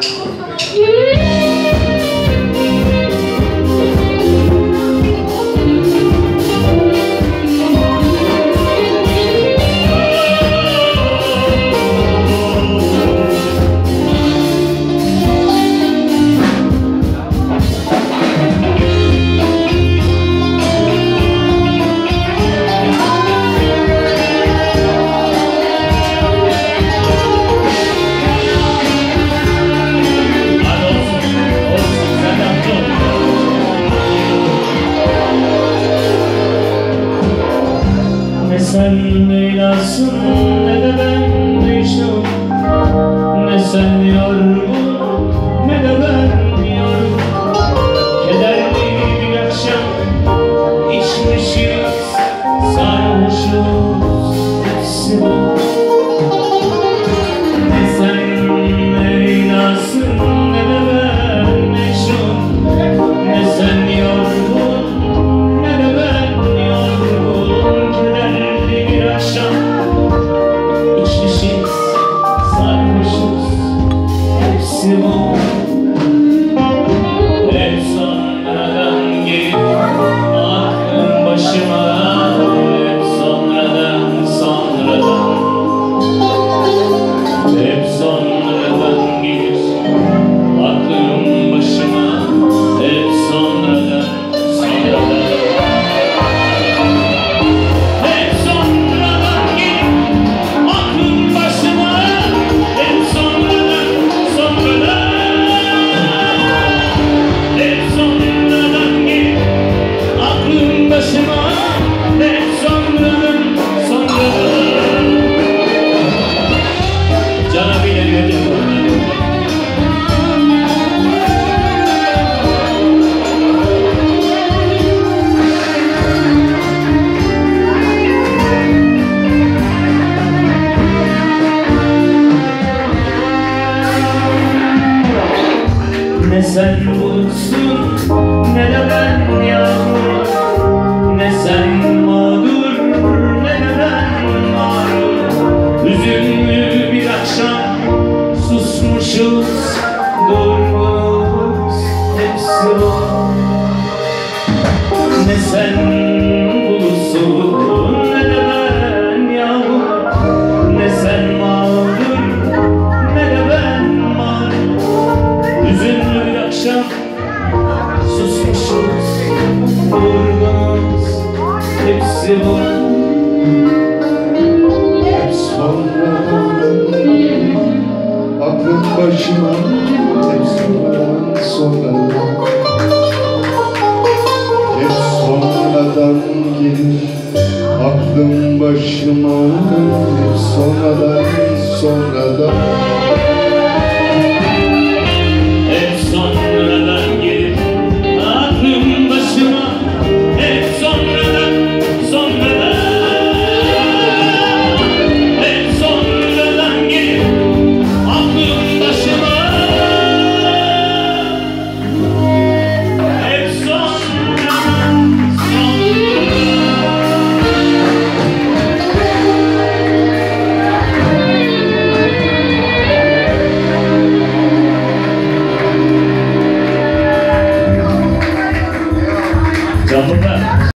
sen Leyla'sın ne de ben Mecnun, ne sen yorgun ne de ben yorgun. Kederli bir akşam içmişiz, sarhoşuz, hepsi bu. Ne sen Leyla'sın ne de ben Mecnun, ne sen yorgun ne de ben yorgun. Kederli bir akşam içmişiz, sarhoşuz, hepsi bu. Hep sonradan gelir aklım başıma, hep sonradan, sonradan. Hep sonradan gelir aklım başıma, hep sonradan, sonradan. Hep sonradan gelir aklım başıma, hep sonradan, sonradan. Hep sonradan gelir aklım başıma, hep sonradan, sonradan. Cana bile gördüm. Ne sen bulutsun ne de ben yağmur, ne sen mağdur ne de ben mağrur. Hüzünlü bir akşam susmuşuz, durgunuz, hepsi o. Ne sen bulutsun ne de ben yağmur, ne sen mağdur ne de ben mağrur. Hüzünlü bir akşam susmuşuz, durgunuz, hepsi bu. Hep sonradan aklım başıma, hep sonradan, sonradan. Hep sonradan gelir aklım başıma, hep sonradan, sonradan.